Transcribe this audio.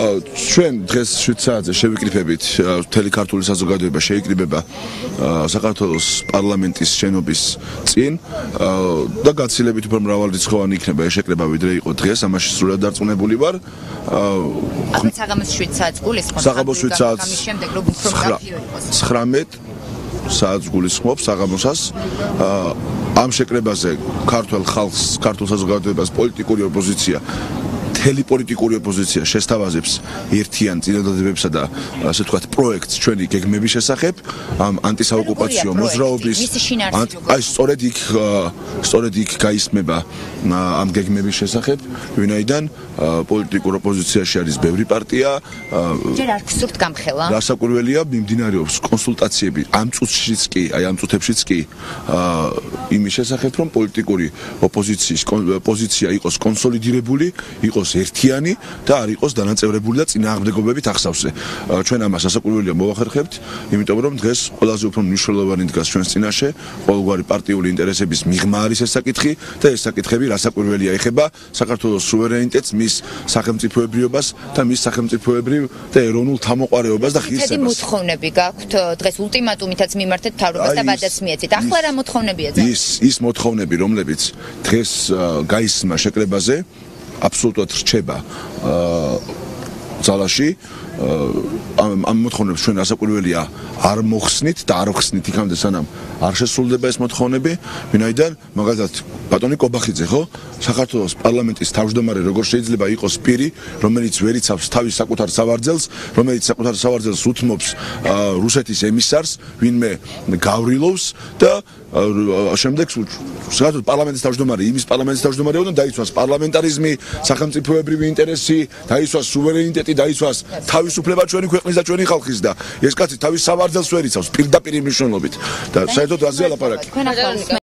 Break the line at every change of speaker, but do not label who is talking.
ჩვენ დღეს 7 საათზე შევიკრიფებით მთელი ქართული საზოგადოება შეიკრიბება საქართველოს პარლამენტის შენობის წინ და გაცილებით უფრო მრავალრიცხოვანი იქნება ეს შეკრება ვიდრე იყო დღეს ამაში სრულად დარწმუნებული ვარ
საღამოს 7 საათს გულისხმობ
საღამოს 7 საათს
შემდეგ რომ უფრო მკაფიო იყოს
19 საათს გულისხმობ საღამოსას ამ შეკრებაზე ქართულ ხალხს ქართულ საზოგადოებას პოლიტიკური ოპოზიცია მთელი პოლიტიკური ოპოზიცია შესთავაზებს ერთიან წინადადებებსა და ასე ვთქვათ პროექტს ჩვენი გეგმების შესახებ ამ ანტისაოკუპაციო მოძრაობის აი სწორედ იქ გაისმება ამ გეგმების შესახებ ვინაიდან პოლიტიკურ ოპოზიციაში არის ბევრი პარტია
ჯერ არ გსურთ გამხელა
გასაკვირველია მიმდინარეობს კონსულტაციები ამ წუთშიც კი აი ამ წუთებშიც კი იმის შესახებ რომ პოლიტიკური ოპოზიციის პოზიცია იყოს კონსოლიდირებული იყოს ერთიანი და არ იყოს დანაწევრებული და წინააღმდეგობებით ახსავსე. ჩვენ ამას ასაკვირველია მოვახერხებთ, იმიტომ რომ დღეს ყველაზე უფრო მნიშვნელოვანი დგას ჩვენს წინაშე, ყოველგვარი პარტიული ინტერესების მიღმა არის ეს საკითხი და ეს საკითხები რასაკვირველია ეხება საქართველოს სუვერენიტეტს, მის სახელმწიფოებრიობას და მის სახელმწიფოებრივ და ეროვნულ თამოყვარეობას და ღირსებას.
ისეთი მოთხოვნები გაქვთ დღეს ულტიმატუმითაც მიმართეთ მთავრობას და ვადაც მიეცეთ. ახლა რა მოთხოვნებია ძა?
ის მოთხოვნები, რომლებიც დღეს გაისმა შეკრებაზე აბსოლუტურად რჩება ძალაში ამ მოთხოვნებს ჩვენ ასაკვირველია არ მოხსნით და არ ხსნით იქამდე სანამ არ შესრულდება ეს მოთხოვნები ვინაიდან მაგალითად ბატონი კობახიძე ხო საქართველოს პარლამენტის თავმჯდომარე როგორ შეიძლება იყოს პირი რომელიც ვერ იცავს თავის საკუთარ სავარძელს რომელიც საკუთარ სავარძელს უთმობს რუსეთის ემისარს ვინმე გავრილოვს და შემდეგ საქართველოს პარლამენტის თავმჯდომარე იმის პარლამენტის თავმჯდომარე უნდა დაიცვას პარლამენტარიზმი სახელმწიფოებრივი ინტერესი დაიცვას სუვერენიტეტი დაიცვას თავისუფლება ჩვენი ქვეყნის და ჩვენი ხალხის და ეს კაცი თავის სავარძელს ვერ იცავს პირდაპირ მნიშვნელობით და საერთოდ აზია ლაპარაკი